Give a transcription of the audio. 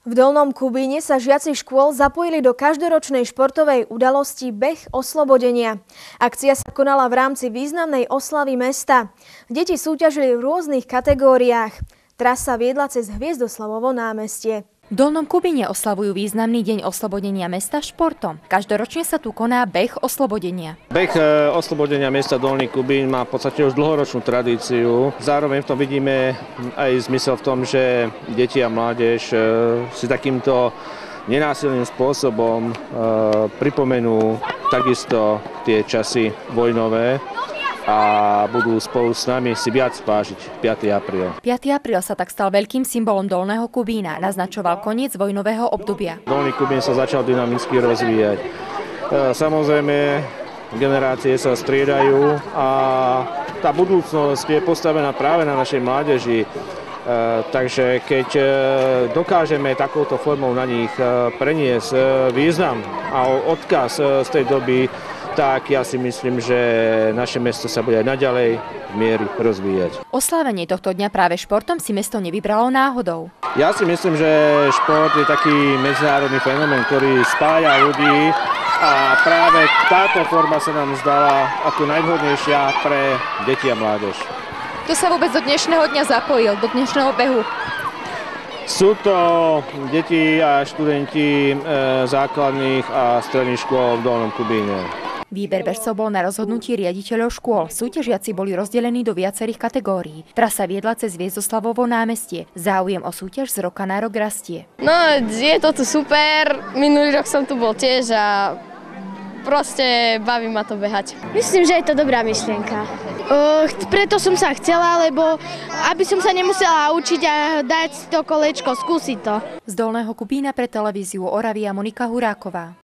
V Dolnom Kubíne sa žiaci škôl zapojili do každoročnej športovej udalosti Beh oslobodenia. Akcia sa konala v rámci významnej oslavy mesta. Deti súťažili v rôznych kategóriách. Trasa viedla cez Hviezdoslavovo námestie. V Dolnom Kubíne oslavujú významný deň oslobodenia mesta športom. Každoročne sa tu koná Beh oslobodenia. Beh oslobodenia mesta Dolný Kubín má v podstate už dlhoročnú tradíciu. Zároveň v tom vidíme aj zmysel v tom, že deti a mládež si takýmto nenásilným spôsobom pripomenú takisto tie časy vojnové a budú spolu s nami si viac vážiť 5. apríl. 5. apríl sa tak stal veľkým symbolom Dolného Kubína, naznačoval koniec vojnového obdobia. Dolný Kubín sa začal dynamicky rozvíjať. Samozrejme, generácie sa striedajú a tá budúcnosť je postavená práve na našej mládeži. Takže keď dokážeme takouto formou na nich preniesť význam a odkaz z tej doby, tak ja si myslím, že naše mesto sa bude aj naďalej v miery rozvíjať. Oslávenie tohto dňa práve športom si mesto nevybralo náhodou. Ja si myslím, že šport je taký medzinárodný fenomén, ktorý spája ľudí a práve táto forma sa nám zdala ako najvhodnejšia pre deti a mládež. Kto sa vôbec do dnešného dňa zapojil, do dnešného behu? Sú to deti a študenti základných a stredných škôl v Dolnom Kubíne. Výber bežcov bol na rozhodnutí riaditeľov škôl. Súťažiaci boli rozdelení do viacerých kategórií. Trasa viedla cez Hviezdoslavovo námestie. Záujem o súťaž z roka na rok rastie. No, je to tu super. Minulý rok som tu bol tiež a proste baví ma to behať. Myslím, že je to dobrá myšlienka. Preto som sa chcela, lebo aby som sa nemusela učiť a dať si to kolečko, skúsiť to. Z Dolného Kubína pre televíziu Oravia Monika Huráková.